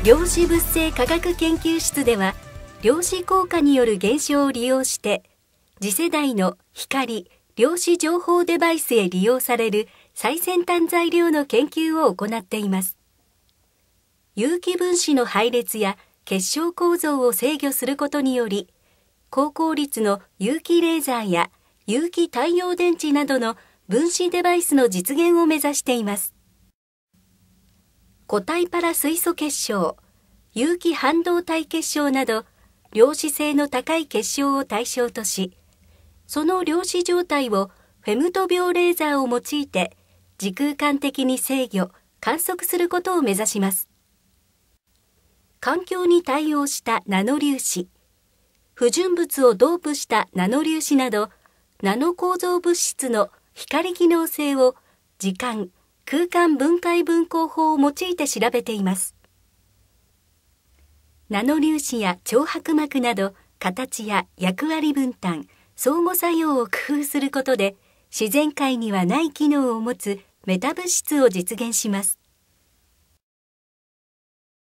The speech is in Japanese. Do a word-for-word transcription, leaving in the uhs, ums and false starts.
量子物性科学研究室では、量子効果による現象を利用して次世代の光・量子情報デバイスへ利用される最先端材料の研究を行っています。有機分子の配列や結晶構造を制御することにより、高効率の有機レーザーや有機太陽電池などの分子デバイスの実現を目指しています。固体パラ水素結晶、有機半導体結晶など量子性の高い結晶を対象とし、その量子状態をフェムト秒レーザーを用いて時空間的に制御・観測することを目指します。環境に対応したナノ粒子、不純物をドープしたナノ粒子など、ナノ構造物質の光機能性を時間・空間分解分光法を用いて調べています。ナノ粒子や超薄膜など、形や役割分担、相互作用を工夫することで、自然界にはない機能を持つメタ物質を実現します。